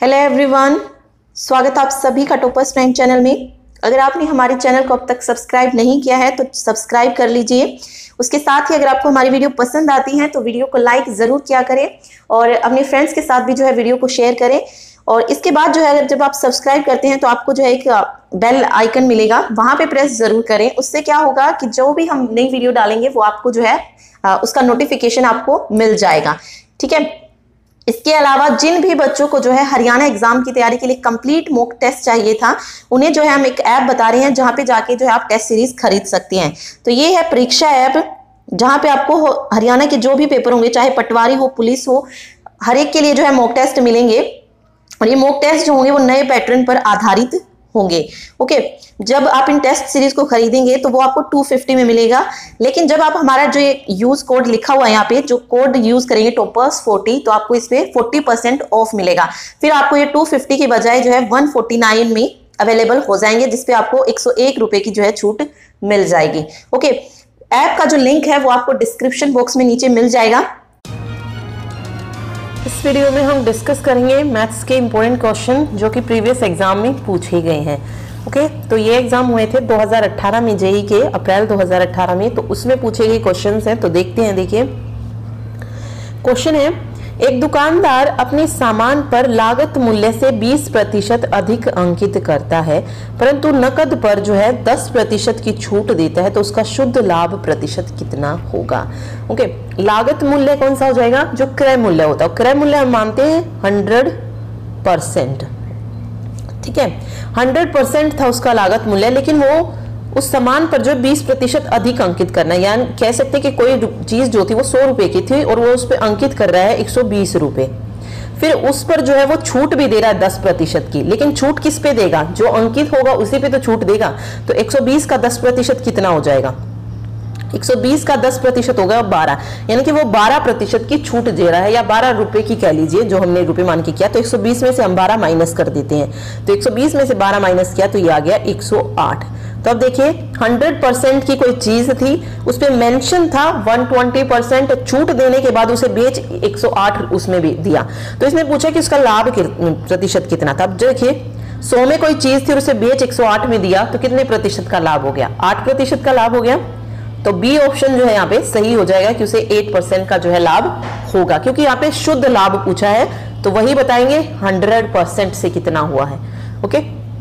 Hello everyone, स्वागत आप सभी का टॉपर्स फ्रेंड चैनल में। अगर आपने हमारे चैनल को अब तक सब्सक्राइब नहीं किया है तो सब्सक्राइब कर लीजिए। उसके साथ ही अगर आपको हमारी वीडियो पसंद आती है तो वीडियो को लाइक ज़रूर किया करें और अपने फ्रेंड्स के साथ भी जो है वीडियो को शेयर करें। और इसके बाद जो है अगर जब आप सब्सक्राइब करते हैं तो आपको जो है एक बेल आइकन मिलेगा, वहाँ पे प्रेस ज़रूर करें। उससे क्या होगा कि जो भी हम नई वीडियो डालेंगे वो आपको जो है उसका नोटिफिकेशन आपको मिल जाएगा। ठीक है। इसके अलावा जिन भी बच्चों को जो है हरियाणा एग्जाम की तैयारी के लिए कंप्लीट मॉक टेस्ट चाहिए था, उन्हें जो है हम एक ऐप बता रहे हैं जहां पे जाके जो है आप टेस्ट सीरीज खरीद सकते हैं। तो ये है परीक्षा ऐप, जहां पे आपको हरियाणा के जो भी पेपर होंगे, चाहे पटवारी हो, पुलिस हो, हर एक के लिए जो है मॉक टेस्ट मिलेंगे। और ये मॉक टेस्ट जो होंगे वो नए पैटर्न पर आधारित होंगे। ओके, जब आप इन टेस्ट सीरीज को खरीदेंगे तो वो आपको 250 में मिलेगा। लेकिन जब आप हमारा जो यूज कोड लिखा हुआ है यहाँ पे, जो कोड यूज करेंगे टॉपर्स40, तो आपको इस पे 40% ऑफ मिलेगा। फिर आपको ये 250 की बजाय जो है 149 में अवेलेबल हो जाएंगे, जिसपे आपको 101 रुपए की जो है छूट मिल जाएगी। ओके, ऐप का जो लिंक है वो आपको डिस्क्रिप्शन बॉक्स में नीचे मिल जाएगा। इस वीडियो में हम डिस्कस करेंगे मैथ्स के इम्पोर्टेंट क्वेश्चन जो कि प्रीवियस एग्जाम में पूछे गए हैं। ओके, तो ये एग्जाम हुए थे 2018 में, जेईई के अप्रैल 2018 में, तो उसमें पूछे गए क्वेश्चंस हैं। तो देखते हैं। देखिए, क्वेश्चन है, एक दुकानदार अपने सामान पर लागत मूल्य से 20% अधिक अंकित करता है, परंतु नकद पर जो है 10% की छूट देता है, तो उसका शुद्ध लाभ प्रतिशत कितना होगा। ओके, लागत मूल्य कौन सा हो जाएगा? जो क्रय मूल्य होता है। क्रय मूल्य हम मानते हैं 100%। ठीक है, 100% था उसका लागत मूल्य, लेकिन वो उस सामान पर जो 20% अधिक अंकित करना है, यानी कह सकते हैं कि कोई चीज जो थी वो 100 रुपए की थी और वो उस पर अंकित कर रहा है 120 रुपए। फिर उस पर जो है वो छूट भी दे रहा है 10% की, लेकिन छूट किस पे देगा? जो अंकित होगा उसी पे तो छूट देगा। तो 120 का 10% कितना हो जाएगा? 120 का 10% होगा 12, यानी कि वो 12% की छूट दे रहा है, या 12 रुपए की कह लीजिए, जो हमने रुपए मान के किया। तो 120 में से हम 12 माइनस कर देते हैं, तो 120 में से 12 माइनस किया तो ये आ गया 108। तो अब देखिए, 100% की कोई चीज थी, उस पर मेंशन था 120%, छूट देने के बाद उसे बेच 108 उसमें भी दिया। तो इसने पूछा कि उसका लाभ प्रतिशत कितना था। अब देखिए, 100 में कोई चीज थी और उसे बेच 108 में दिया, तो कितने प्रतिशत का लाभ हो गया? 8% का लाभ हो गया। तो बी ऑप्शन जो है यहाँ पे सही हो जाएगा कि उसे 8% का जो है लाभ होगा, क्योंकि यहाँ पे शुद्ध लाभ पूछा है, तो वही बताएंगे 100% से कितना हुआ है। ओके,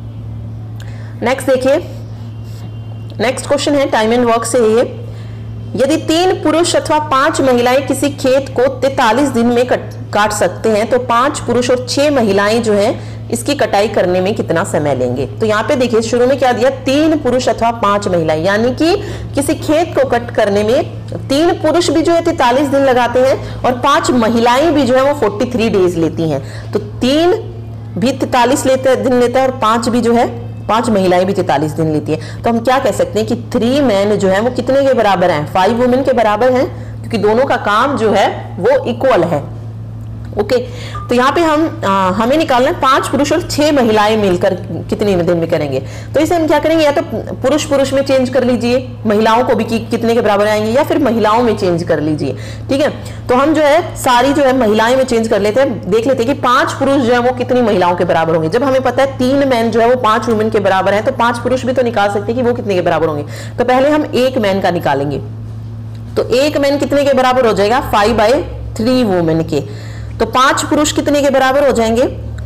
नेक्स्ट देखिए, नेक्स्ट क्वेश्चन है टाइम एंड वर्क से। ये, यदि 3 पुरुष अथवा 5 महिलाएं किसी खेत को 43 दिन में काट सकते हैं, तो 5 पुरुष और 6 महिलाएं जो है इसकी कटाई करने में कितना समय लेंगे? तो यहाँ पे देखिए, शुरू में क्या दिया? 3 पुरुष अथवा 5 महिलाएं, यानी कि किसी खेत को कट करने में 3 पुरुष भी जो है 43 दिन लगाते हैं और 5 महिलाएं भी जो है वो 43 डेज लेती हैं। तो 3 भी 43 दिन लेता है और 5 भी जो है 5 महिलाएं भी 43 दिन लेती है। तो हम क्या कह सकते हैं कि 3 मैन जो है वो कितने के बराबर हैं? 5 वुमेन के बराबर हैं, क्योंकि दोनों का काम जो है वो इक्वल है। ओके, तो यहाँ पे हमें निकालना है 5 पुरुष और 6 महिलाएं मिलकर कितने दिन में करेंगे। तो इसे हम क्या करेंगे? या तो पुरुष पुरुष में चेंज कर लीजिए, महिलाओं को भी कितने के बराबर आएंगे, या फिर महिलाओं में चेंज कर लीजिए। ठीक है, तो हम जो है सारी जो है महिलाएं में चेंज कर लेते हैं। देख लेते हैं कि 5 पुरुष जो है वो कितनी महिलाओं के बराबर होंगे। जब हमें पता है 3 मैन जो है वो 5 वुमेन के बराबर है, तो 5 पुरुष भी तो निकाल सकते हैं कि वो कितने के बराबर होंगे। तो पहले हम 1 मैन का निकालेंगे, तो 1 मैन कितने के बराबर हो जाएगा? 5/3 वुमेन के। तो 5 पुरुष कितने के बराबर हो जाएंगे?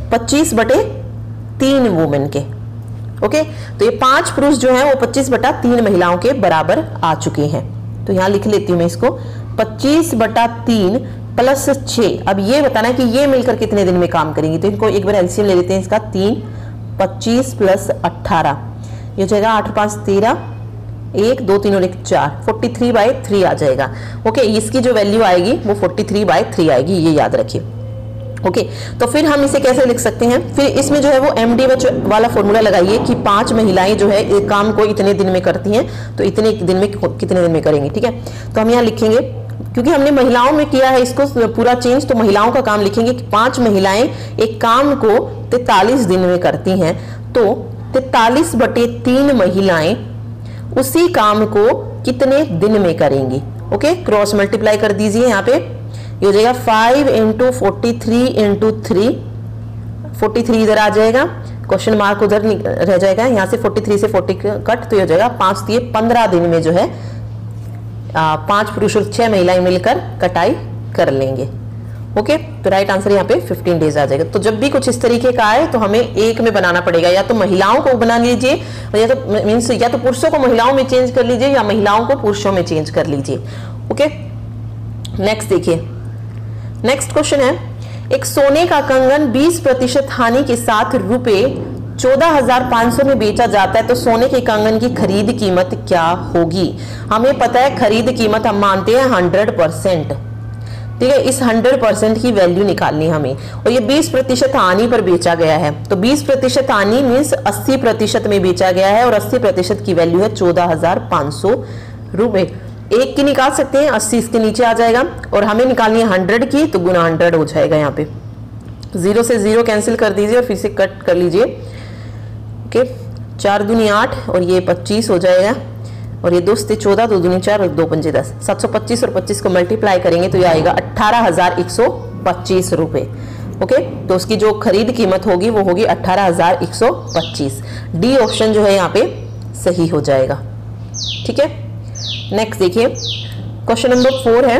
25/3 वुमेन के। ओके, तो ये 5 पुरुष जो हैं वो 25/3 महिलाओं के बराबर आ चुके हैं। तो यहां लिख लेती हूं मैं इसको, 25/3 प्लस 6। अब ये बताना है कि ये मिलकर कितने दिन में काम करेंगी। तो इनको एक बार एलसीएम ले लेते हैं इसका। 3, 25 प्लस 18, ये हो जाएगा 8 5 13, 1 2 3 और 1 4, 43/3 आ जाएगा। ओके, इसकी जो वैल्यू आएगी वो 43/3 आएगी, ये याद रखिए। ओके, तो फिर हम इसे कैसे लिख सकते हैं? फिर इसमें जो है वो MD वाला फॉर्मूला लगाइए कि 5 महिलाएं जो है एक काम को इतने दिन में करती हैं, तो इतने दिन में कितने दिन में करेंगे। ठीक है, तो हम यहाँ लिखेंगे, क्योंकि हमने महिलाओं में किया है इसको पूरा चेंज, तो महिलाओं का काम लिखेंगे कि 5 महिलाएं एक काम को 43 दिन में करती हैं, तो 43/3 महिलाएं उसी काम को कितने दिन में करेंगी। ओके, क्रॉस मल्टीप्लाई कर दीजिए। यहाँ पे ये हो जाएगा 5 × 43 × 3 43 इधर आ जाएगा, क्वेश्चन मार्क उधर रह जाएगा, यहाँ से 43 से 40 कट, तो ये हो जाएगा 5 दिए 15 दिन में जो है 5 पुरुष और 6 महिलाएं मिलकर कटाई कर लेंगे। ओके, तो राइट आंसर यहाँ पे 15 डेज आ जाएगा। तो जब भी कुछ इस तरीके का आए तो हमें एक में बनाना पड़ेगा, या तो महिलाओं को बना लीजिए, या तो मीन्स या तो पुरुषों को महिलाओं में चेंज कर लीजिए या महिलाओं को पुरुषों में चेंज कर लीजिए। ओके, नेक्स्ट देखिए, नेक्स्ट क्वेश्चन है, एक सोने का कंगन 20% हानि के साथ रुपए 14,500 में बेचा जाता है, तो सोने के कंगन की खरीद कीमत क्या होगी? हमें पता है खरीद कीमत हम मानते हैं 100%, ठीक है। इस 100% की वैल्यू निकालनी हमें, और ये 20% हानि पर बेचा गया है, तो 20% हानि मीन्स 80% में बेचा गया है, और 80% की वैल्यू है 14,500 रुपए। एक की निकाल सकते हैं, 80 इसके नीचे आ जाएगा, और हमें निकालनी है 100 की, तो गुना 100 हो जाएगा। यहाँ पे 0 से 0 कैंसिल कर दीजिए और फिर से कट कर लीजिए। ओके, 4 दूनी 8 और ये 25 हो जाएगा, और ये 2 से 14, 2 दूनी 4 और 2 पंजे 10, 725 और 25 को मल्टीप्लाई करेंगे तो ये आएगा 18,125 रुपए। ओके, तो उसकी जो खरीद कीमत होगी वो होगी 18,125। डी ऑप्शन जो है यहाँ पे सही हो जाएगा। ठीक है, नेक्स्ट देखिए, क्वेश्चन नंबर 4 है,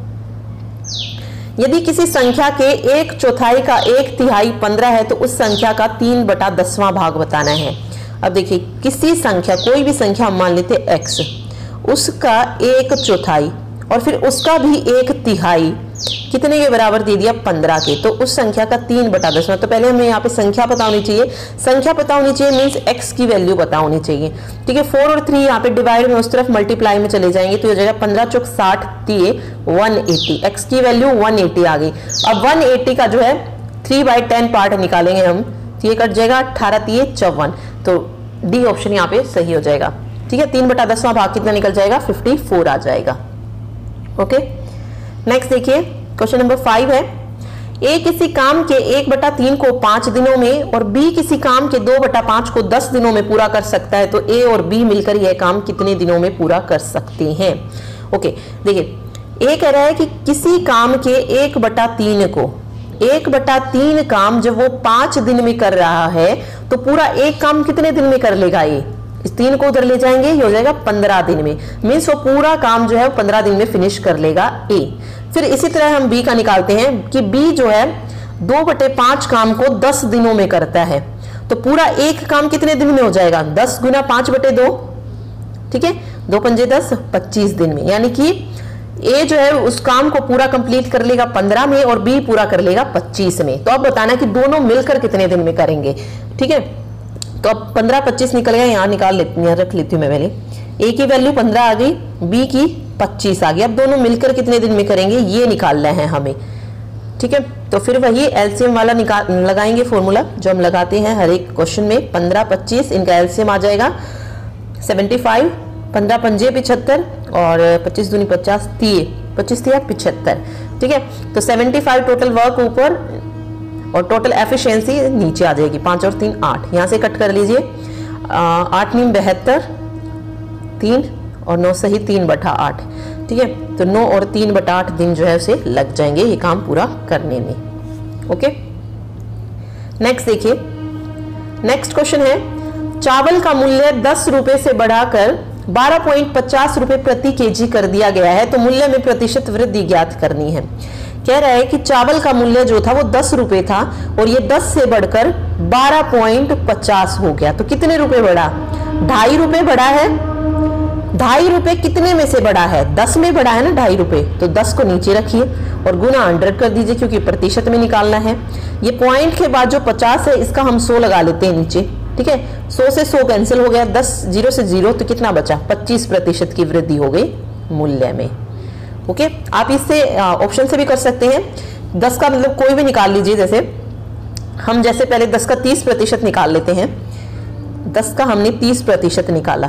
यदि किसी संख्या के 1/4 का 1/3 15 है तो उस संख्या का 3/10वां भाग बताना है। अब देखिए, किसी संख्या, कोई भी संख्या हम मान लेते x, उसका 1/4 और फिर उसका भी 1/3 कितने के बराबर दे दिया? 15 के, तो उस संख्या का 3/10वां। तो पहले हमें यहाँ पे संख्या पता होनी चाहिए, संख्या पता होनी चाहिए मीन्स x की वैल्यू पता होनी चाहिए। ठीक है, 4 और 3 यहाँ पे डिवाइड में उस तरफ मल्टीप्लाई में चले जाएंगे तो हो जाएगा 15 चौक 60 दिए 180, x की वैल्यू 180 आ गई। अब 180 का जो है 3/10 पार्ट निकालेंगे हम, तो ये कट जाएगा 18 तिये 54, तो डी ऑप्शन यहाँ पे सही हो जाएगा। ठीक है, 3/10वां भाग कितना निकल जाएगा? 54 आ जाएगा। ओके, नेक्स्ट देखिए, क्वेश्चन नंबर 5 है, ए किसी काम के 1/3 को 5 दिनों में और बी किसी काम के 2/5 को 10 दिनों में पूरा कर सकता है, तो ए और बी मिलकर यह काम कितने दिनों में पूरा कर सकते हैं? ओके, देखिए, ए कह रहा है कि किसी काम के 1/3 को, 1/3 काम जब वो 5 दिन में कर रहा है तो पूरा एक काम कितने दिन में कर लेगा? ये इस 3 को उधर ले जाएंगे, ये हो जाएगा 15 दिन में, मीन्स वो पूरा काम जो है वो 15 दिन में फिनिश कर लेगा ए। फिर इसी तरह हम बी का निकालते हैं कि बी जो है 2/5 काम को 10 दिनों में करता है, तो पूरा एक काम कितने दिन में हो जाएगा? 10 गुना 5/2, ठीक है, 2 पंजे 10, 25 दिन में, यानी कि ए जो है उस काम को पूरा कंप्लीट कर लेगा 15 में और बी पूरा कर लेगा 25 में। तो अब बताना कि दोनों मिलकर कितने दिन में करेंगे। ठीक है, तो अब 15 25 निकल गया, यहाँ निकाल लेती हूँ, रख लेती हूँ मैं पहले। ए की वैल्यू 15 आ गई, बी की 25 आ गई। अब दोनों मिलकर कितने दिन में करेंगे ये निकालना है हमें। ठीक है, तो फिर वही एलसीएम वाला लगाएंगे फॉर्मूला जो हम लगाते हैं हर एक क्वेश्चन में। 15 25 इनका एलसीएम आ जाएगा 75, 15 पंजे 75 और 25 दूनी 50 तिये 25 तिया 75। ठीक है, तो 75 टोटल वर्क ऊपर और टोटल एफिशिएंसी नीचे आ जाएगी। 5 और 3 8, यहाँ से कट कर लीजिए। 8 नीम 72, 3 और 9 सही 3/8। ठीक है, तो 9 और 3/8 दिन जो है उसे लग जाएंगे ये काम पूरा करने में। ओके, नेक्स्ट देखिए, नेक्स्ट क्वेश्चन है, चावल का मूल्य 10 रुपए से बढ़ाकर 12.50 रुपए प्रति केजी कर दिया गया है, तो मूल्य में प्रतिशत वृद्धि ज्ञात करनी है। कह रहा है कि चावल का मूल्य जो था वो 10 रुपए था और ये 10 से बढ़कर 12.50 हो गया, तो कितने रुपए बढ़ा? 2.5 रुपए बढ़ा है। 2.5 रुपए कितने में से बढ़ा है? 10 में बढ़ा है ना 2.5 रुपए, तो 10 को नीचे रखिए और गुना 100 कर दीजिए क्योंकि प्रतिशत में निकालना है। ये पॉइंट के बाद जो 50 है इसका हम 100 लगा लेते हैं नीचे। ठीक है, 100 से 100 कैंसिल हो गया, 10 0 से 0, तो कितना बचा? 25% की वृद्धि हो गई मूल्य में। ओके, आप इससे ऑप्शन से भी कर सकते हैं। 10 का मतलब कोई भी निकाल लीजिए, जैसे हम जैसे पहले 10 का 30% निकाल लेते हैं। 10 का हमने 30% निकाला,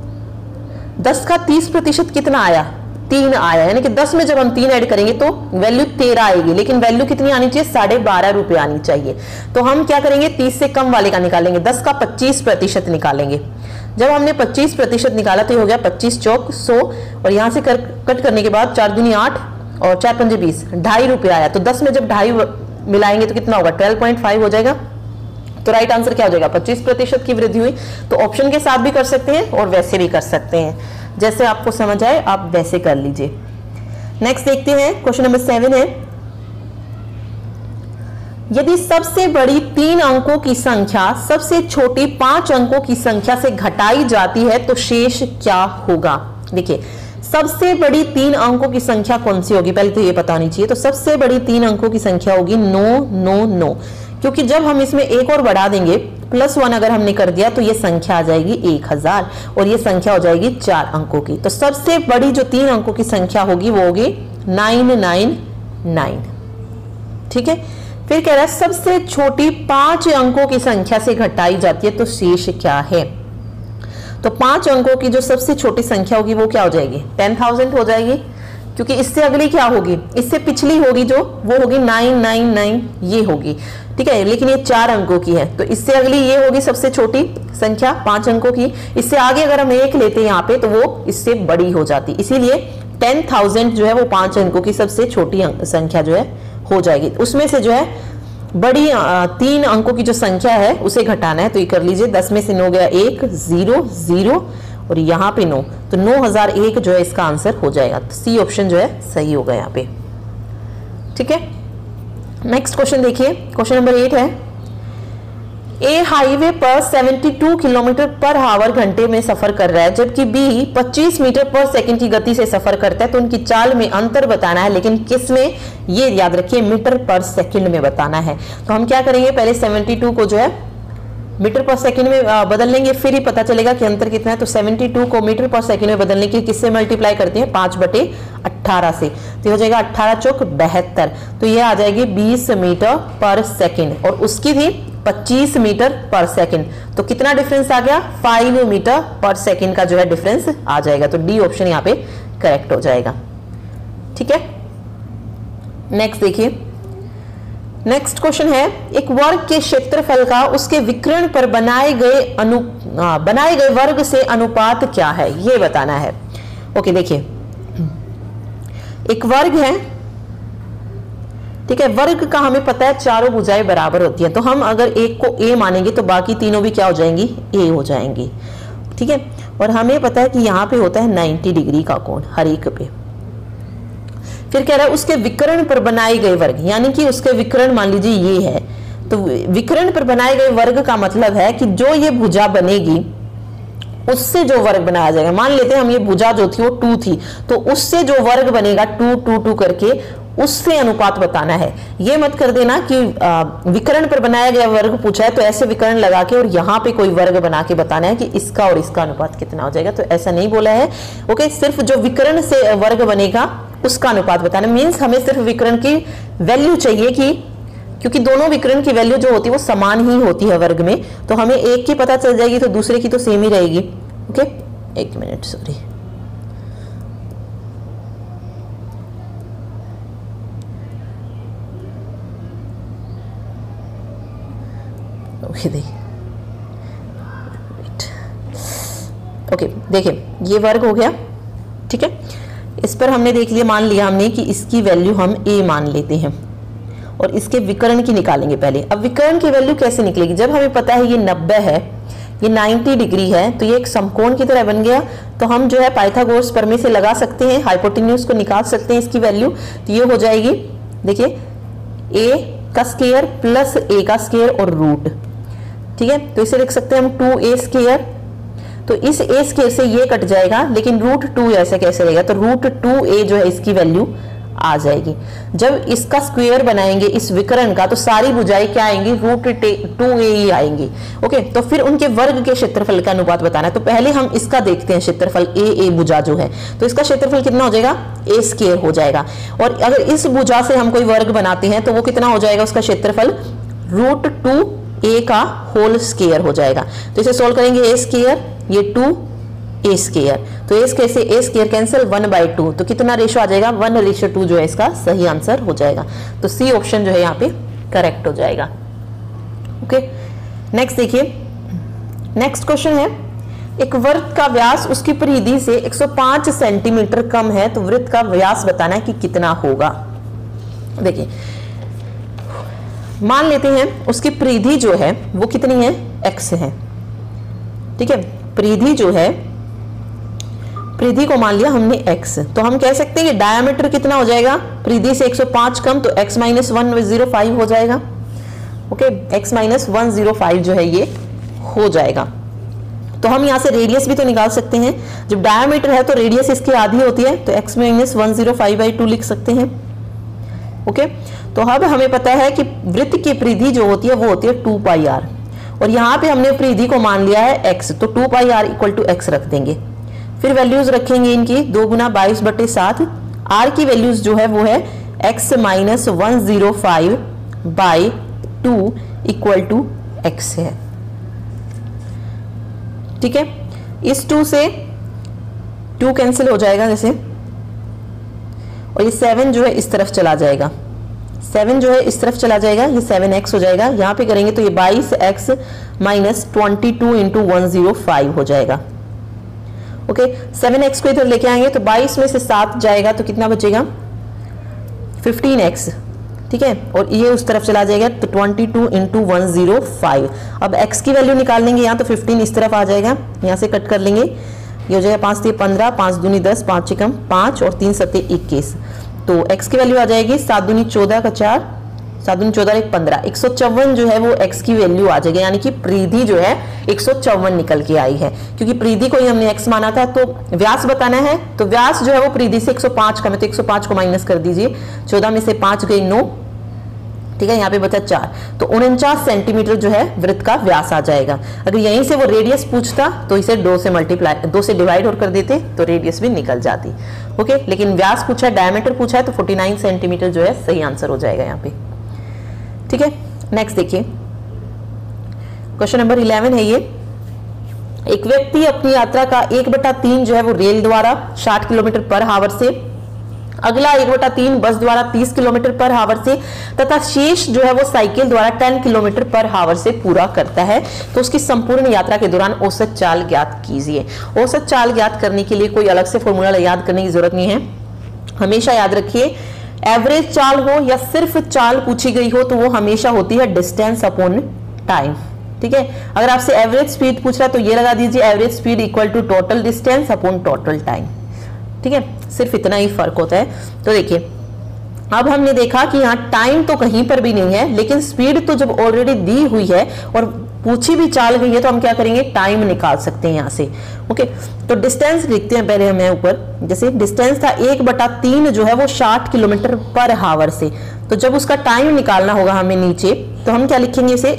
10 का 30% कितना आया? 3 आया, यानी कि 10 में जब हम 3 ऐड करेंगे तो वैल्यू 13 आएगी, लेकिन वैल्यू कितनी आनी चाहिए? 12.5 रुपए आनी चाहिए। तो हम क्या करेंगे? 30 से कम वाले का निकालेंगे, 10 का 25% निकालेंगे। जब हमने 25% निकाला तो ये हो गया 25 चौक 100 और यहाँ से कट करने के बाद 4 दूनी 8 और 4 पंजे 20, 2.5 रुपए आया। तो 10 में जब 2.5 मिलाएंगे तो कितना होगा, 12.5 हो जाएगा। तो राइट आंसर क्या हो जाएगा, 25% की वृद्धि हुई। तो ऑप्शन के साथ भी कर सकते हैं और वैसे भी कर सकते हैं, जैसे आपको समझ आए आप वैसे कर लीजिए। नेक्स्ट देखते हैं, क्वेश्चन नंबर 7 है, यदि सबसे बड़ी 3 अंकों की संख्या सबसे छोटी 5 अंकों की संख्या से घटाई जाती है तो शेष क्या होगा। देखिए सबसे बड़ी 3 अंकों की संख्या कौन सी होगी, पहले तो ये पता नहीं चाहिए। तो सबसे बड़ी 3 अंकों की संख्या होगी 9 9 9, क्योंकि जब हम इसमें एक और बढ़ा देंगे +1 अगर हमने कर दिया तो ये संख्या आ जाएगी 1000 और ये संख्या हो जाएगी 4 अंकों की। तो सबसे बड़ी जो 3 अंकों की संख्या होगी वो होगी 999। ठीक है, फिर कह रहा है सबसे छोटी 5 अंकों की संख्या से घटाई जाती है तो शेष क्या है। तो 5 अंकों की जो सबसे छोटी संख्या होगी वो क्या हो जाएगी, 10,000 हो जाएगी, क्योंकि इससे अगली क्या होगी, इससे पिछली होगी जो वो होगी 999, ये होगी। ठीक है, लेकिन ये 4 अंकों की है, तो इससे अगली ये होगी सबसे छोटी संख्या 5 अंकों की। इससे आगे अगर हम 1 लेते हैं यहाँ पे तो वो इससे बड़ी हो जाती, इसीलिए 10,000 जो है वो 5 अंकों की सबसे छोटी संख्या जो है हो जाएगी। उसमें से जो है बड़ी 3 अंकों की जो संख्या है उसे घटाना है, तो ये कर लीजिए। 10 में से 9 गया 1 0 0 और यहाँ पे 9, तो 9001 जो है इसका आंसर हो जाएगा। तो सी ऑप्शन जो है सही होगा यहाँ पे। ठीक है, नेक्स्ट क्वेश्चन देखिए, क्वेश्चन नंबर 8 है, ए हाईवे पर 72 किलोमीटर पर आवर घंटे में सफर कर रहा है, जबकि बी 25 मीटर पर सेकंड की गति से सफर करता है। तो उनकी चाल में अंतर बताना है, लेकिन किस में, ये याद रखिए मीटर पर सेकंड में बताना है। तो हम क्या करेंगे, पहले 72 को जो है मीटर पर सेकंड में बदल लेंगे, फिर ही पता चलेगा कि अंतर कितना है। तो 72 को मीटर पर सेकंड में बदलने के किससे मल्टीप्लाई करते हैं, 5/18 से, तो हो जाएगा 18 चौक 72, तो ये आ जाएगी 20 मीटर पर सेकंड, और उसकी थी 25 मीटर पर सेकंड। तो कितना डिफरेंस आ गया, 5 मीटर पर सेकंड का जो है डिफरेंस आ जाएगा। तो डी ऑप्शन यहाँ पे करेक्ट हो जाएगा। ठीक है, नेक्स्ट देखिए, नेक्स्ट क्वेश्चन है, एक वर्ग के क्षेत्रफल का उसके विकर्ण पर बनाए गए वर्ग से अनुपात क्या है, ये बताना है। ओके, देखिए एक वर्ग है, ठीक है, वर्ग का हमें पता है चारों भुजाएं बराबर होती हैं, तो हम अगर एक को a मानेंगे तो बाकी तीनों भी क्या हो जाएंगी, a हो जाएंगी। ठीक है, और हमें पता है कि यहाँ पे होता है 90 डिग्री का कोण हर एक पे। फिर कह रहा है उसके विकर्ण पर बनाए गए वर्ग, यानी कि उसके विकर्ण मान लीजिए ये है, तो विकर्ण पर बनाए गए वर्ग का मतलब है कि जो ये भुजा बनेगी उससे जो वर्ग बनाया जाएगा। मान लेते हैं हम ये भुजा जो थी वो 2 थी, तो उससे जो वर्ग बनेगा 2 2 2 करके, उससे अनुपात बताना है। ये मत कर देना कि विकर्ण पर बनाया गया वर्ग पूछा है तो ऐसे विकर्ण लगा के और यहाँ पे कोई वर्ग बना के बताना है कि इसका और इसका अनुपात कितना हो जाएगा, तो ऐसा नहीं बोला है। ओके, सिर्फ जो विकर्ण से वर्ग बनेगा उसका अनुपात बताना, मीन्स हमें सिर्फ विकर्ण की वैल्यू चाहिए, कि क्योंकि दोनों विकर्ण की वैल्यू जो होती है वो समान ही होती है वर्ग में, तो हमें एक की पता चल जाएगी तो दूसरे की तो सेम ही रहेगी। ओके, एक मिनट, सॉरी, ओके देखिए ये वर्ग हो गया। ठीक है, इस पर हमने देख लिया, मान लिया हमने कि इसकी वैल्यू हम a मान लेते हैं और इसके विकर्ण की निकालेंगे पहले। अब विकर्ण की वैल्यू कैसे निकलेगी, जब हमें पता है ये 90 है, ये 90 डिग्री है, तो ये एक समकोण की तरह बन गया। तो हम जो है पाइथागोरस प्रमेय से लगा सकते हैं, हाइपोटेन्यूज को निकाल सकते हैं इसकी वैल्यू। तो ये हो जाएगी, देखिए a का स्क्वायर प्लस a का स्क्वायर और रूट। ठीक है, तो इसे लिख सकते हैं हम 2a स्क्वायर, तो इस a स्क्वायर से ये कट जाएगा, लेकिन √2 ऐसे कैसे रहेगा, तो √2a जो है इसकी वैल्यू आ जाएगी। जब इसका स्क्वायर बनाएंगे इस विकर्ण का तो सारी भुजाएं क्या आएंगी, √2a ही आएंगी। ओके, तो फिर उनके वर्ग के क्षेत्रफल का अनुपात बताना है। तो पहले हम इसका देखते हैं क्षेत्रफल, a भुजा जो है, तो इसका क्षेत्रफल कितना हो जाएगा, a स्क्वायर हो जाएगा। और अगर इस भुजा से हम कोई वर्ग बनाते हैं तो वो कितना हो जाएगा, उसका क्षेत्रफल √2a का होल स्क्वायर हो जाएगा। तो इसे सोल्व करेंगे, a स्क्वायर, ये 2a स्क्वायर, तो a स्क्वायर से a स्क्वायर कैंसिल, 1/2, तो कितना रेशो आ जाएगा, 1:2 जो है इसका सही आंसर हो जाएगा। तो सी ऑप्शन जो है यहाँ पे करेक्ट हो जाएगा। ओके, नेक्स्ट देखिए, नेक्स्ट क्वेश्चन है, एक वृत्त का व्यास उसकी परिधि से 105 सेंटीमीटर कम है, तो वृत्त का व्यास बताना है कि कितना होगा। देखिए मान लेते हैं उसकी परिधि जो है वो कितनी है, x है। ठीक है, परिधि जो है, परिधि को मान लिया हमने x, तो हम कह सकते हैं कि डायमीटर कितना हो जाएगा, परिधि से 105 कम, तो x माइनस 105 हो जाएगा। ओके, x माइनस 105 जो है ये हो जाएगा। तो हम यहाँ से रेडियस भी तो निकाल सकते हैं, जब डायमीटर है तो रेडियस इसकी आधी होती है, तो x माइनस 105/2 लिख सकते हैं। ओके, तो अब हमें पता है कि वृत्त की परिधि जो होती है वो होती है 2πr, और यहाँ पे हमने परिधि को मान लिया है x, तो 2πr इक्वल टू x रख देंगे। फिर वैल्यूज रखेंगे इनकी 2 गुना 22/7, r की वैल्यूज जो है वो है x minus 105/2 equal to x है। ठीक है, इस 2 से 2 कैंसिल हो जाएगा जैसे, और ये 7 जो है इस तरफ चला जाएगा, 7 जो है इस तरफ चला जाएगा, ये 7x हो जाएगा। यहाँ पे करेंगे तो ये 22x माइनस 22 इंटू 105 हो जाएगा। ओके, 7x को इधर लेके आएंगे तो 22 में से 7 जाएगा तो कितना बचेगा, 15x। ठीक है, और ये उस तरफ चला जाएगा तो 22 इंटू 105। अब x की वैल्यू निकाल लेंगे यहाँ, तो 15 इस तरफ आ जाएगा, यहाँ से कट कर लेंगे, ये हो जाएगा 5 3 15, 5 दूनी 10, 5 चिकम 5 और 3 7 21। तो x की वैल्यू आ जाएगी 7 दूनी 14 का 4, 7 दूनी 14 1 15, 154 जो है वो x की वैल्यू आ जाएगी, यानी कि परिधि जो है 154 निकल के आई है। क्योंकि परिधि को ही हमने x माना था, तो व्यास बताना है, तो व्यास जो है वो परिधि से 105 का है, तो 105 को माइनस कर दीजिए, 14 में से 5 गई 9, ठीक है, यहाँ पे बचा 4, तो 49 सेंटीमीटर जो है वृत्त का व्यास आ जाएगा। अगर यहीं से वो रेडियस पूछता तो इसे 2 से डिवाइड और कर देते तो रेडियस भी निकल जाती। ओके, लेकिन व्यास पूछा है, डायमीटर पूछा है, तो 49 सेंटीमीटर जो है सही आंसर हो जाएगा यहाँ पे। ठीक है, नेक्स्ट देखिए, क्वेश्चन नंबर 11 है ये। एक व्यक्ति अपनी यात्रा का 1/3 जो है वो रेल द्वारा 60 किलोमीटर पर हावर से, अगला 1/3 बस द्वारा 30 किलोमीटर पर हावर से, तथा शेष जो है वो साइकिल द्वारा 10 किलोमीटर पर हावर से पूरा करता है, तो उसकी संपूर्ण यात्रा के दौरान औसत चाल ज्ञात कीजिए। औसत चाल ज्ञात करने के लिए कोई अलग से फॉर्मूला याद करने की जरूरत नहीं है। हमेशा याद रखिए, एवरेज चाल हो या सिर्फ चाल पूछी गई हो तो वो हमेशा होती है डिस्टेंस अपॉन टाइम। ठीक है, अगर आपसे एवरेज स्पीड पूछ रहा है तो ये लगा दीजिए, average speed equal to total distance upon total time. ठीक है, सिर्फ इतना ही फर्क होता है। तो देखिए, अब हमने देखा कि यहाँ टाइम तो कहीं पर भी नहीं है, लेकिन स्पीड तो जब ऑलरेडी दी हुई है और पूछी भी चाल गई है तो हम क्या करेंगे, टाइम निकाल सकते हैं यहाँ से। ओके, तो डिस्टेंस लिखते हैं पहले हमें ऊपर, जैसे डिस्टेंस था 1/3 जो है वो 60 किलोमीटर पर हावर से, तो जब उसका टाइम निकालना होगा हमें नीचे, तो हम क्या लिखेंगे, इसे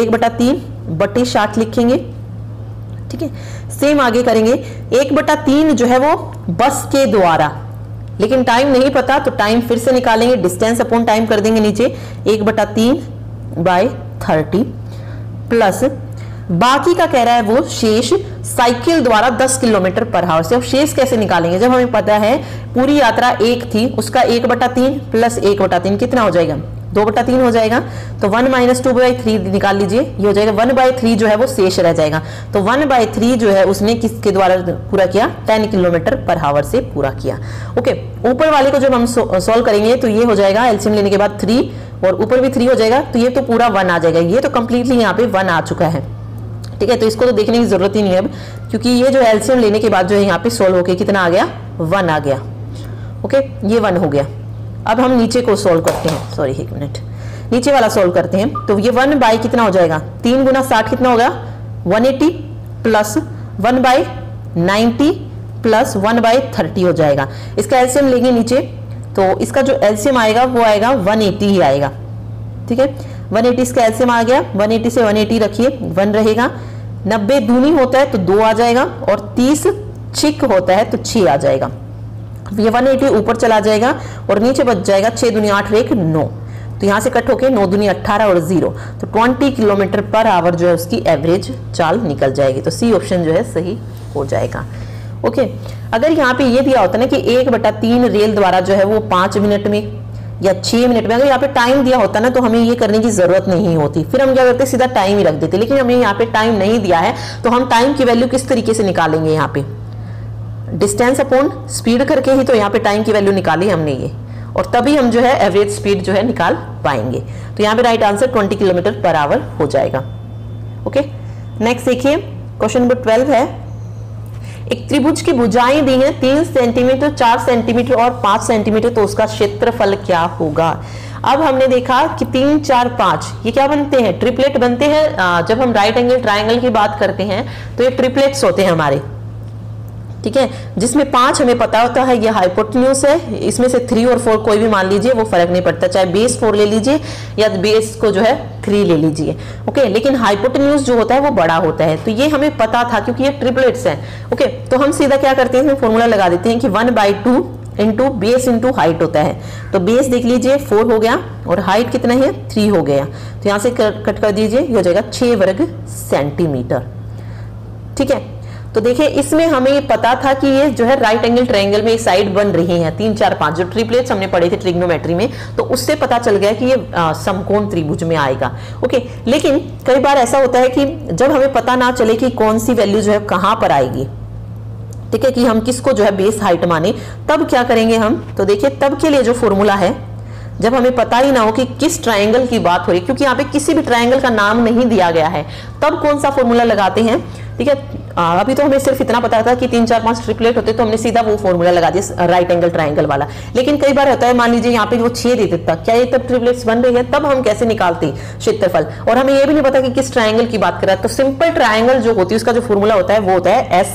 1/3/60 लिखेंगे। ठीक है, सेम आगे करेंगे, 1/3 जो है वो बस के द्वारा, लेकिन टाइम नहीं पता तो टाइम फिर से निकालेंगे, डिस्टेंस अपॉन टाइम कर देंगे नीचे, 1/3/30 प्लस बाकी का कह रहा है वो शेष साइकिल द्वारा 10 किलोमीटर पर हावर से। अब शेष कैसे निकालेंगे, जब हमें पता है पूरी यात्रा 1 थी, उसका 1/3 प्लस 1/3 कितना हो जाएगा, 2/3 हो जाएगा, तो 1 माइनस 2/3 निकाल लीजिए, ये हो जाएगा 1/3 जो है वो शेष रह जाएगा। तो 1/3 जो है उसने किसके द्वारा पूरा किया, 10 किलोमीटर पर हावर से पूरा किया। ओके, ऊपर वाले को जब हम सॉल्व करेंगे तो ये हो जाएगा, एलसीएम लेने के बाद 3 और ऊपर भी 3 हो जाएगा, तो ये तो पूरा 1 आ जाएगा, ये तो कंप्लीटली यहाँ पे 1 आ चुका है। ठीक है, तो इसको तो देखने की जरूरत ही नहीं है अब, क्योंकि ये जो एलसीएम लेने के बाद जो है यहाँ पे सोल्व होके कितना आ गया, 1 आ गया। ओके, ये 1 हो गया। अब हम नीचे को सोल्व करते हैं, सॉरी 1 मिनट, नीचे वाला सोल्व करते हैं। तो ये 1 बाई कितना हो जाएगा, 3 गुना 60 कितना होगा, 180 प्लस 1/90 प्लस 1/30 हो जाएगा। इसका एलसीएम लेंगे नीचे, तो इसका जो एलसीएम आएगा वो आएगा 180 ही आएगा। ठीक है, 180 इसका एलसीएम आ गया, 180 से 180 रखिए, 1 रहेगा, 90 दूनी होता है तो 2 आ जाएगा, और 30 छिक होता है तो 6 आ जाएगा। ये 180 ऊपर चला जाएगा और नीचे बच जाएगा 6 दूनी 8 1 9, तो यहाँ से कट होके 9 दूनी 18 और 0, तो 20 किलोमीटर पर आवर जो है उसकी एवरेज चाल निकल जाएगी। तो सी ऑप्शन जो है सही हो जाएगा। ओके, अगर यहाँ पे ये दिया होता ना कि 1/3 रेल द्वारा जो है वो 5 मिनट में या 6 मिनट में, अगर यहाँ पे टाइम दिया होता ना तो हमें ये करने की जरूरत नहीं होती, फिर हम क्या करते, सीधा टाइम ही रख देते। लेकिन हमें यहाँ पे टाइम नहीं दिया है, तो हम टाइम की वैल्यू किस तरीके से निकालेंगे, यहाँ पे डिस्टेंस अपॉन स्पीड करके ही तो यहाँ पे टाइम की वैल्यू निकाली हमने ये, और तभी हम जो है एवरेज स्पीड जो है निकाल पाएंगे। तो यहाँ पे right answer 20 kilometre per hour हो जाएगा। ओके, नेक्स्ट देखिए क्वेश्चन नंबर 12 है, एक त्रिभुज की भुजाएं दी हैं 3 सेंटीमीटर, 4 सेंटीमीटर और 5 सेंटीमीटर, तो उसका क्षेत्रफल क्या होगा। अब हमने देखा कि 3, 4, 5 ये क्या बनते हैं, ट्रिपलेट बनते हैं। जब हम राइट एंगल ट्राइंगल की बात करते हैं तो ये ट्रिपलेट्स होते हैं हमारे, ठीक है, जिसमें 5 हमें पता होता है ये हाइपोटेन्यूज है, इसमें से 3 और 4 कोई भी मान लीजिए, वो फर्क नहीं पड़ता, चाहे बेस 4 ले लीजिए या बेस को जो है 3 ले लीजिए। ओके, लेकिन हाइपोटेन्यूज जो होता है वो बड़ा होता है, तो ये हमें पता था क्योंकि ये ट्रिपलेट्स हैं। ओके, तो हम सीधा क्या करते हैं, फॉर्मूला लगा देते हैं कि 1/2 इंटू बेस इंटू हाइट होता है। तो बेस देख लीजिए 4 हो गया और हाइट कितना है 3 हो गया, तो यहां से कट कर दीजिए, ये हो जाएगा 6 वर्ग सेंटीमीटर। ठीक है, तो देखिए इसमें हमें पता था कि ये जो है राइट एंगल ट्रायंगल में साइड बन रही है 3, 4, 5 जो ट्रिपलेट्स हमने पढ़े थे ट्रिग्नोमेट्री में, तो उससे पता चल गया कि ये समकोण त्रिभुज में आएगा। ओके, लेकिन कई बार ऐसा होता है कि जब हमें पता ना चले कि कौन सी वैल्यू जो है कहां पर आएगी, ठीक है, कि हम किसको जो है बेस हाइट माने, तब क्या करेंगे हम, तो देखिए तब के लिए जो फॉर्मूला है, जब हमें पता ही ना हो कि किस ट्रायंगल की बात हो रही है, क्योंकि यहाँ पे किसी भी ट्रायंगल का नाम नहीं दिया गया है, तब कौन सा फॉर्मूला लगाते हैं। ठीक है, अभी तो हमें सिर्फ इतना पता था कि 3, 4, 5 ट्रिपलेट होते, तो हमने सीधा वो फॉर्मूला लगा दिया राइट एंगल ट्रायंगल वाला। लेकिन कई बार होता है, मान लीजिए यहाँ पे वो 6 दे देता, क्या ये तब ट्रिपलेट्स बन रही है, तब हम कैसे निकालते क्षेत्रफल, और हमें ये भी नहीं पता कि किस ट्रायंगल की बात कर रहा है। तो सिंपल ट्रायंगल जो होती है उसका जो फॉर्मूला होता है वो होता है एस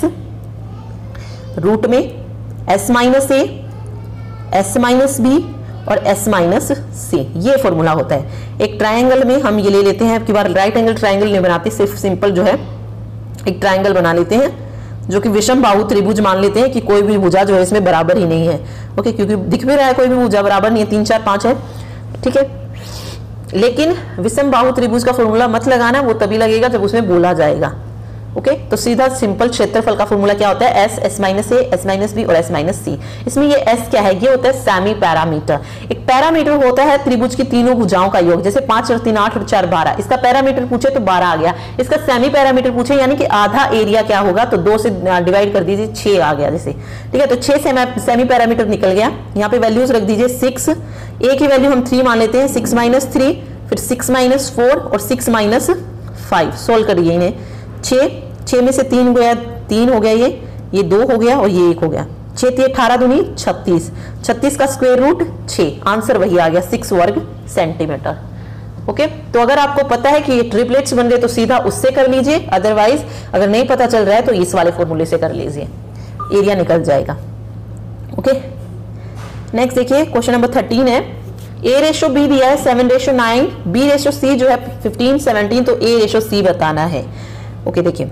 रूट में s minus a, s minus b और s माइनस सी, ये फॉर्मूला होता है। एक ट्रायंगल में हम ये ले लेते हैं, अब की बार राइट एंगल ट्रायंगल नहीं बनाते, सिर्फ सिंपल जो है एक ट्रायंगल बना लेते हैं जो कि विषम बाहु त्रिभुज मान लेते हैं कि कोई भी भुजा जो है इसमें बराबर ही नहीं है। ओके, क्योंकि दिख भी रहा है कोई भी भुजा बराबर नहीं है, 3, 4, 5 है, ठीक है, लेकिन विषम बाहु त्रिभुज का फॉर्मूला मत लगाना, वो तभी लगेगा जब उसमें बोला जाएगा। ओके, तो सीधा सिंपल क्षेत्रफल का फॉर्मूला क्या होता है, s, s minus a, s minus b और एस माइनस सी। इसमें ये एस क्या है, ये होता है सेमी पैरामीटर। एक पैरामीटर होता है त्रिभुज की तीनों भुजाओं का योग, जैसे 5 और 3 8 और 4 12, इसका पैरामीटर पूछे तो 12 आ गया, इसका सेमी पैरामीटर पूछे यानी कि आधा एरिया क्या होगा, तो 2 से डिवाइड कर दीजिए 6 आ गया जैसे, ठीक है, तो 6 सेमी पैरामीटर निकल गया। यहाँ पे वैल्यूज रख दीजिए 6, ए की वैल्यू हम 3 मान लेते हैं, 6 माइनस 3, फिर 6 माइनस 4 और 6 माइनस 5, सोल्व करिए इन्हें, 6 में से 3 गया, 3 हो गया, ये 2 हो गया और ये 1 हो गया, 6 3 18 दूनी 36, 36 का स्क्वायर रूट 6, आंसर वही आ गया 6 वर्ग सेंटीमीटर। ओके, तो अगर आपको पता है कि ये ट्रिपलेट्स बन रहे तो सीधा उससे कर लीजिए, अदरवाइज अगर नहीं पता चल रहा है तो इस वाले फॉर्मूले से कर लीजिए, एरिया निकल जाएगा। ओके, नेक्स्ट देखिए क्वेश्चन नंबर 13 है, A/B दिया है 7/9, B/C जो है 15 17, तो A/C बताना है। ओके, देखिए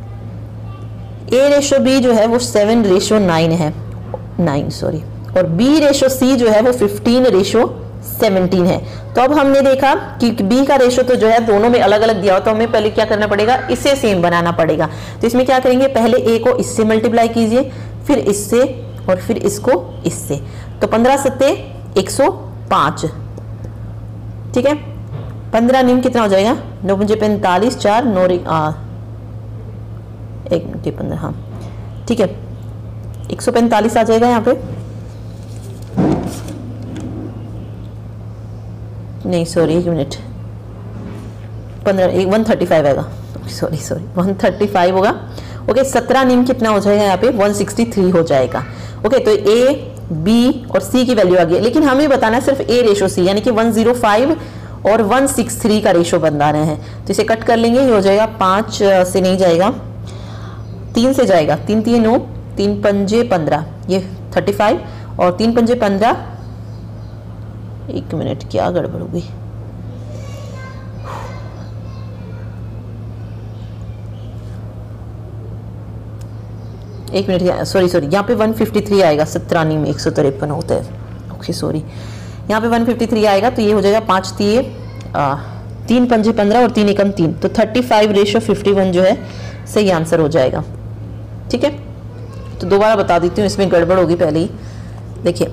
A/B जो है वो 7/9 है, 9 सॉरी, और B/C जो है वो 15/17 है। तो अब हमने देखा कि B का रेशो तो जो है दोनों में अलग अलग दिया हो, तो हमें पहले क्या करना पड़ेगा, इसे सेम बनाना पड़ेगा। तो इसमें क्या करेंगे, पहले A को इससे मल्टीप्लाई कीजिए, फिर इससे और फिर इसको इससे, तो 15 सत्ते 105, ठीक है, 15 निम कितना हो जाएगा, 9 पंजे 45, 4 9 1 15, हाँ ठीक है, 145 आ जाएगा यहाँ पे, नहीं सॉरी 1 मिनट, 135 आएगा, सॉरी 135 होगा। ओके, 17 निम कितना हो जाएगा यहाँ पे, 163 हो जाएगा। ओके, तो A, B और C की वैल्यू आ गई, लेकिन हमें बताना है सिर्फ A/C, यानी कि 105 और 163 का रेशो बना रहे हैं, तो इसे कट कर लेंगे, ये हो जाएगा 5 से नहीं जाएगा, 3 से जाएगा, 3 3 9, 3 पंजे 15, ये 35 और 3 पंजे 15, 1 मिनट क्या गड़बड़ हो गई, एक मिनट, सॉरी यहाँ पे 153 आएगा, 17 में 153 होता है। ओके सॉरी, यहाँ पे 153 आएगा, तो ये हो जाएगा 5 3 पंजे 15 और 3 एकम 3, तो 35/51 जो है सही आंसर हो जाएगा। ठीक है, तो दोबारा बता देती हूँ, इसमें गड़बड़ होगी पहले ही। देखिए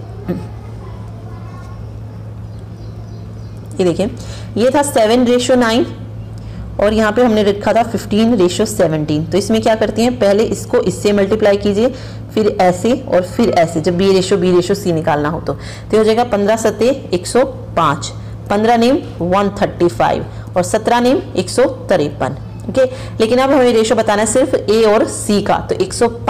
ये देखिए, ये था 7/9 और यहाँ पे हमने रखा था 15:17। तो इसमें क्या करती हैं, पहले इसको इससे मल्टीप्लाई कीजिए, फिर ऐसे और फिर ऐसे, जब B/C निकालना हो तो ये हो जाएगा 15 सत्ते 105, 15 नेम 135 और 17 नेम 153। ओके, लेकिन अब हमें रेशो बताना है सिर्फ A और C का, तो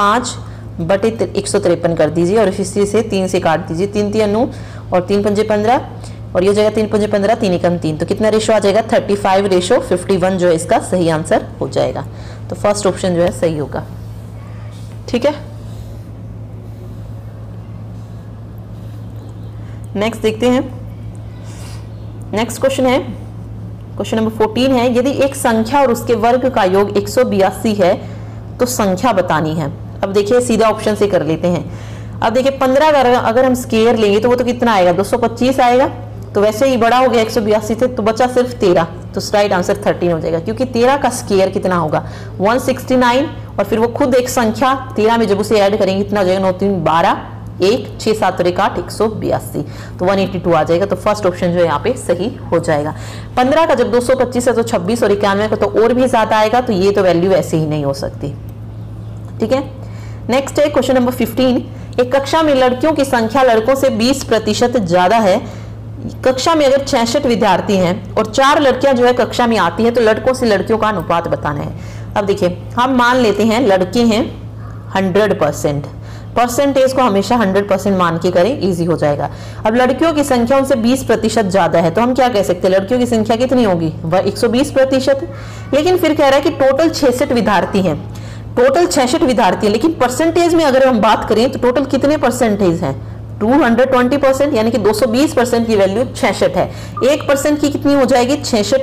105/153 कर दीजिए और इसी से 3 से काट दीजिए, 3 3 9 और 3 5 15 और ये हो जाएगा 3 5 15, 3 एकम 3, तो कितना रेशो आ जाएगा 35:51 जो है इसका सही आंसर हो जाएगा। तो फर्स्ट ऑप्शन जो है सही होगा। ठीक है, नेक्स्ट देखते हैं। नेक्स्ट क्वेश्चन है, क्वेश्चन नंबर 14 है, यदि एक संख्या और उसके वर्ग का योग 182 है तो संख्या बतानी है। अब देखिए सीधा ऑप्शन से कर लेते हैं। अब देखिए 15 अगर हम स्क्वायर लेंगे तो वो तो कितना आएगा 225 आएगा, तो वैसे ही बड़ा हो गया 182 से, तो बचा सिर्फ 13, तो राइट आंसर 13 हो जाएगा, क्योंकि 13 का स्क्वायर कितना होगा 169 और फिर वो खुद एक संख्या 13 में जब उसे ऐड करेंगे कितना हो जाएगा 9 3 12 1 6 7 और 1 8 182, तो 182 आ जाएगा। तो फर्स्ट ऑप्शन जो है यहाँ पे सही हो जाएगा। 15 का जब 225 है तो 26 और 91 का तो और भी ज्यादा आएगा, तो ये तो वैल्यू ऐसे ही नहीं हो सकती। ठीक है, नेक्स्ट है क्वेश्चन नंबर 15, एक कक्षा में लड़कियों की संख्या लड़कों से 20% ज्यादा है। कक्षा में अगर 66 विद्यार्थी हैं और 4 लड़कियां जो है कक्षा में आती हैं, तो लड़कों से लड़कियों का अनुपात बताना है। अब देखिए हम मान लेते हैं लड़के हैं 100%, परसेंटेज को हमेशा 100% मान के करें, इजी हो जाएगा। अब लड़कियों की संख्या उनसे 20% ज्यादा है, तो हम क्या कह सकते हैं लड़कियों की संख्या कितनी होगी वह 120%। लेकिन फिर कह रहा है कि टोटल 66 विद्यार्थी हैं, टोटल 66 विद्यार्थी है, लेकिन परसेंटेज में अगर हम बात करें तो टोटल कितने परसेंटेज हैं 220%, यानी कि 220% की वैल्यू 66 है। 1% की कितनी हो जाएगी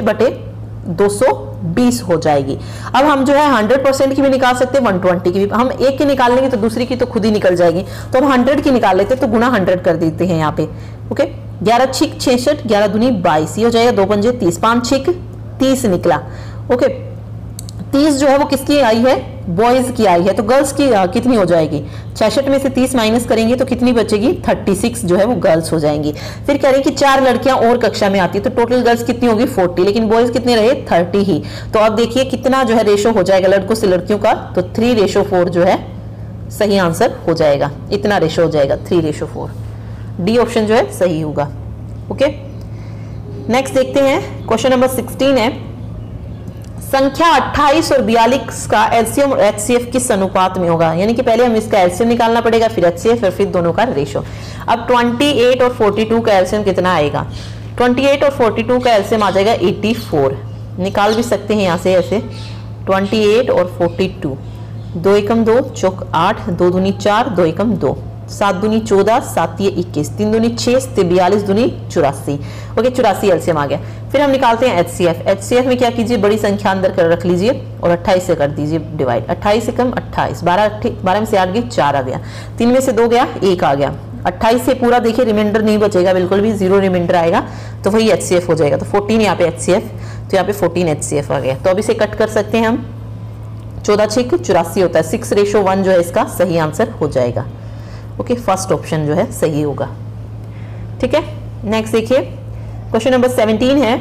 66/220 हो जाएगी। अब हम जो है 100% की भी निकाल सकते हैं, 120 की भी। हम एक की निकाल लेंगे तो दूसरी की तो खुद ही निकल जाएगी, तो हम 100 की निकाल लेते हैं, तो गुना 100 कर देते हैं यहाँ पे। ओके, 11 छिक 66, 11 दूनी 22, ये हो जाएगा 2 पंजे 30, 5 छिक 30 निकला। ओके, 30 जो है वो किसकी आई है बॉयज की आई है, तो गर्ल्स की कितनी हो जाएगी 66 में से 30 माइनस करेंगे तो कितनी बचेगी 36 जो है वो गर्ल्स हो जाएंगी। फिर कह रहे हैं कि 4 लड़कियां और कक्षा में आती है, तो टोटल गर्ल्स कितनी होगी 40, लेकिन बॉयज कितने रहे 30 ही। तो अब देखिए कितना जो है रेशो हो जाएगा लड़कों से लड़कियों का, तो 3:4 जो है सही आंसर हो जाएगा। इतना रेशो हो जाएगा 3:4, डी ऑप्शन जो है सही होगा। ओके, नेक्स्ट देखते हैं क्वेश्चन नंबर 16 है, संख्या 28 और 42 का एलसीएम और एचसीएफ किस अनुपात में होगा। यानी कि पहले हम इसका एलसीएम निकालना पड़ेगा, फिर एचसीएफ और फिर दोनों का रेशो। अब 28 और 42 का एलसीएम कितना आएगा 28 और 42 का एलसीएम आ जाएगा 84, निकाल भी सकते हैं यहाँ से ऐसे 28 और 42, 2 एकम 2 चौक 8, 2 दूनी 4, 2 एकम 2, 7 दूनी 14, 7 ये 21, 3 दूनी 6, 42 दूनी 84। ओके, 84 एलसीएम आ गया। फिर हम निकालते हैं एचसीएफ। एचसीएफ में क्या कीजिए बड़ी संख्या अंदर कर रख लीजिए और 28 से कर दीजिए डिवाइड। 28 से कम 28, 12 में से 8 गई 4 आ गया, 3 में से 2 गया 1 आ गया। 28 से पूरा देखिए रिमाइंडर नहीं बचेगा, बिल्कुल भी 0 रिमाइंडर आएगा, तो वही एचसीएफ हो जाएगा। तो 14 यहाँ पे एचसीएफ, तो यहाँ पे 14 एचसीएफ आ गया। तो अब इसे कट कर सकते हैं हम, 14 6 84 होता है, 6:1 जो है इसका सही आंसर हो जाएगा। ओके, फर्स्ट ऑप्शन जो है सही होगा। ठीक है, नेक्स्ट देखिए क्वेश्चन नंबर 17 है,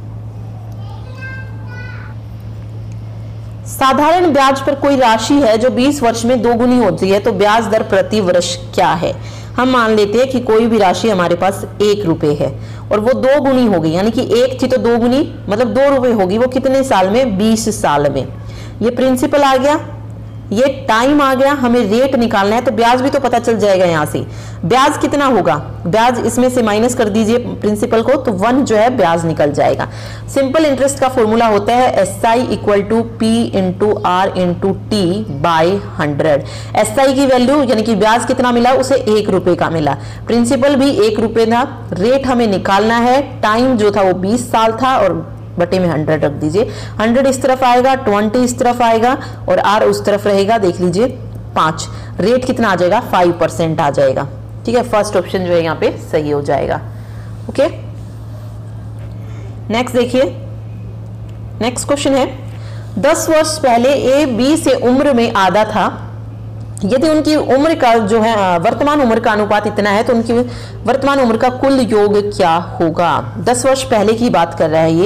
साधारण ब्याज पर कोई राशि है जो 20 वर्ष में 2 गुनी होती है, तो ब्याज दर प्रति वर्ष क्या है। हम मान लेते हैं कि कोई भी राशि हमारे पास 1 रुपए है और वो 2 गुनी हो गई, यानी कि 1 थी तो 2 गुनी मतलब 2 रुपए होगी, वो कितने साल में 20 साल में। ये प्रिंसिपल आ गया, ये टाइम आ गया, हमें रेट निकालना है, तो ब्याज भी तो पता चल जाएगा यहाँ से। ब्याज कितना होगा, ब्याज इसमें से माइनस कर दीजिए प्रिंसिपल को, तो 1 जो है ब्याज निकल जाएगा। सिंपल इंटरेस्ट का फॉर्मूला होता है SI = P × R × T / 100। SI की वैल्यू यानी कि ब्याज कितना मिला उसे 1 रुपए का मिला, प्रिंसिपल भी 1 रुपए था, रेट हमें निकालना है, टाइम जो था वो 20 साल था और बटे में 100 रख दीजिए। 100 इस तरफ आएगा, 20 इस तरफ आएगा और R उस तरफ रहेगा, देख लीजिए 5। रेट कितना आ जाएगा 5% आ जाएगा। ठीक है, फर्स्ट ऑप्शन जो है यहाँ पे सही हो जाएगा। ओके, नेक्स्ट देखिए, नेक्स्ट क्वेश्चन है, 10 वर्ष पहले A B से उम्र में आधा था, यदि उनकी उम्र का जो है वर्तमान उम्र का अनुपात इतना है, तो उनकी वर्तमान उम्र का कुल योग क्या होगा। 10 वर्ष पहले की बात कर रहा है ये, तो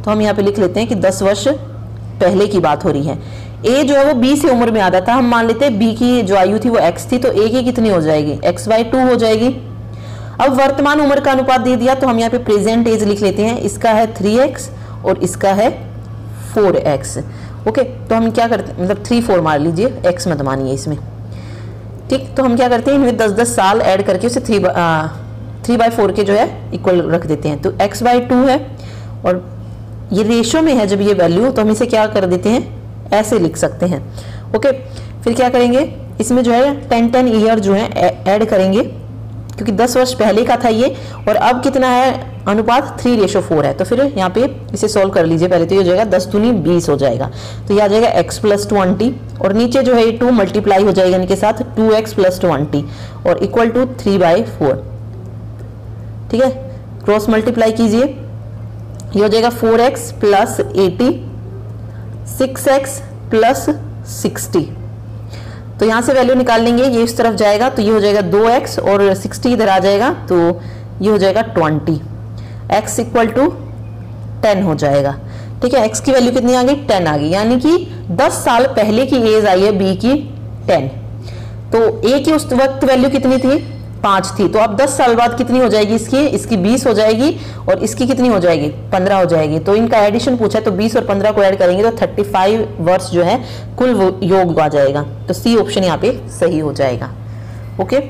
तो हम यहाँ पे लिख लेते हैं कि 10 वर्ष पहले की बात हो रही है। ए जो है वो बी से उम्र में आता था, हम मान लेते हैं बी की जो आयु थी वो एक्स थी, तो ए की कितनी हो जाएगी, x/2 हो जाएगी। अब वर्तमान उम्र का अनुपात दे दिया तो हम यहाँ पे प्रेजेंट एज लिख लेते हैं, इसका है 3x और इसका है 4x। ओके, तो हम क्या करते हैं, मतलब 3 4 मार लीजिए, x मत मानिए इसमें, ठीक। तो हम क्या करते हैं, इनमें 10-10 साल ऐड करके उसे 3/4 के जो है इक्वल रख देते हैं। तो x/2 है और ये रेशो में है जब ये वैल्यू, तो हम इसे क्या कर देते हैं, ऐसे लिख सकते हैं। ओके, फिर क्या करेंगे, इसमें जो है 10 ईयर जो है ऐड करेंगे, क्योंकि 10 वर्ष पहले का था ये, और अब कितना है अनुपात, 3:4 है। तो फिर यहाँ पे इसे सॉल्व कर लीजिए पहले, तो ये हो जाएगा 10 दूनी 20 हो जाएगा, तो ये आ जाएगा x + 20 और नीचे जो है ये 2 मल्टीप्लाई हो जाएगा इनके साथ, 2x + 20 और इक्वल टू 3/4। ठीक है, क्रॉस मल्टीप्लाई कीजिए, ये हो जाएगा 4x + 80, 6x + 60। तो यहाँ से वैल्यू निकाल लेंगे, ये इस तरफ जाएगा तो ये हो जाएगा 2x और 60 इधर आ जाएगा, तो ये हो जाएगा 20, x = 10 हो जाएगा। ठीक है, x की वैल्यू कितनी आ गई, 10 आ गई, यानी कि 10 साल पहले की एज आई है b की 10। तो a की उस वक्त वैल्यू कितनी थी, 5 थी, तो अब 10 साल बाद कितनी हो जाएगी इसकी 20 हो जाएगी और इसकी कितनी हो जाएगी, 15 हो जाएगी। तो इनका एडिशन पूछा है, तो 20 और 15 को ऐड करेंगे तो 35 वर्ष जो है कुल योग आ जाएगा। तो सी ऑप्शन यहाँ पे सही हो जाएगा। ओके,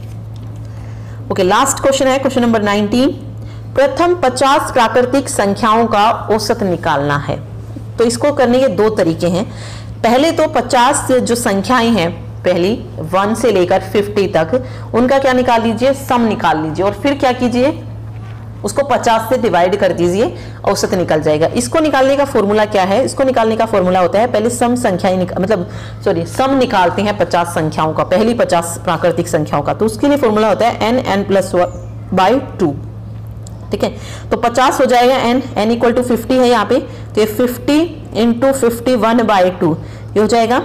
लास्ट क्वेश्चन है क्वेश्चन नंबर 19। प्रथम 50 प्राकृतिक संख्याओं का औसत निकालना है। तो इसको करने के 2 तरीके हैं। पहले तो 50 जो संख्याएं हैं, पहली 1 से लेकर 50 तक, उनका क्या निकाल लीजिए, सम निकाल लीजिए और फिर क्या कीजिए, उसको 50 से डिवाइड कर दीजिए, औसत निकल जाएगा। इसको निकालने का फॉर्मूला क्या है, इसको निकालने का फॉर्मूला होता है, पहले सम संख्याएं सम निकालते हैं 50 संख्याओं का, पहली 50 प्राकृतिक संख्याओं का, तो उसके लिए फॉर्मूला होता है n+1/2। ठीक है, तो 50 हो जाएगा n = 50 है यहाँ पे, तो 50 × 51/2 ये हो जाएगा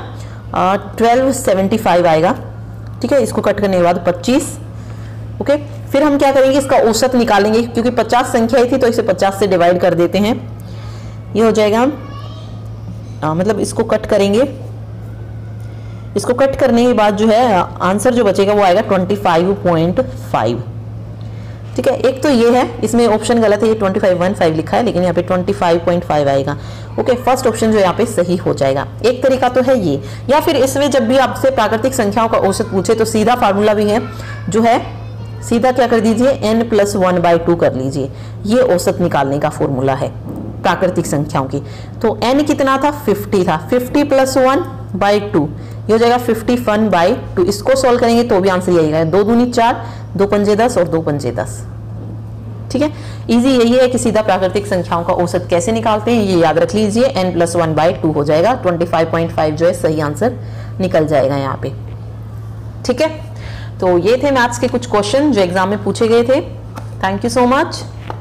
1275 आएगा। ठीक है, इसको कट करने के बाद 25। ओके, फिर हम क्या करेंगे, इसका औसत निकालेंगे, क्योंकि 50 संख्या ही थी तो इसे 50 से डिवाइड कर देते हैं। ये हो जाएगा मतलब इसको कट करेंगे, इसको कट करने के बाद जो है आंसर जो बचेगा वो आएगा 25.5। ठीक है, एक तो ये है, इसमें ऑप्शन गलत है, ये 25.15 लिखा है, लेकिन यहाँ पे 25.5 आएगा। ओके, फर्स्ट ऑप्शन जो यहाँ पे सही हो जाएगा। एक तरीका तो है ये, या फिर इसमें जब भी आपसे प्राकृतिक संख्याओं का औसत पूछे तो सीधा फार्मूला भी है, जो है सीधा क्या कर दीजिए, n+1/2 कर लीजिए, ये औसत निकालने का फॉर्मूला है प्राकृतिक संख्याओं की। तो n कितना था, 50 था, 50 + 1/2 ये हो जाएगा 51/2। इसको सॉल्व करेंगे तो भी आंसर यही आएगा, 2 दूनी 4, 2 पंजे 10 और 2 पंजे 10। ठीक है, इजी यही है कि सीधा प्राकृतिक संख्याओं का औसत कैसे निकालते हैं, ये याद रख लीजिए, n+1/2 हो जाएगा, 25.5 जो है सही आंसर निकल जाएगा यहाँ पे। ठीक है, तो ये थे मैथ्स के कुछ क्वेश्चन जो एग्जाम में पूछे गए थे। Thank you so much.